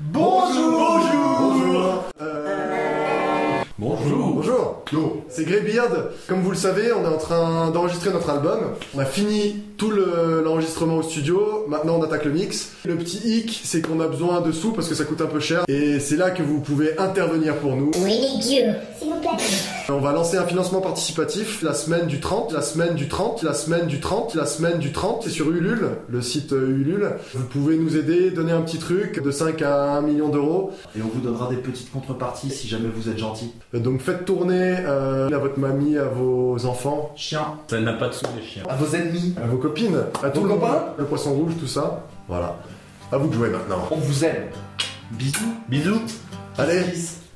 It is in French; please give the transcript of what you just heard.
Bonjour. Bonjour. Bonjour. Yo, c'est Greybeard. Comme vous le savez, on est en train d'enregistrer notre album. On a fini tout l'enregistrement au studio. Maintenant, on attaque le mix. Le petit hic, c'est qu'on a besoin de sous parce que ça coûte un peu cher. Et c'est là que vous pouvez intervenir pour nous. Oui, les dieux, s'il vous plaît. On va lancer un financement participatif la semaine du 30, la semaine du 30, la semaine du 30, la semaine du 30. C'est sur Ulule, le site Ulule. Vous pouvez nous aider, donner un petit truc de 5 à 1 million d'euros. Et on vous donnera des petites contreparties si jamais vous êtes gentil. Donc faites tourner à votre mamie, à vos enfants, Chien. Ça n'a pas de sous les chiens. À vos ennemis. à vos copines, à tout Vos le monde. copains. Le poisson rouge, tout ça. Voilà. À vous de jouer maintenant. On vous aime. Bisous. Bisous. Allez, Peace.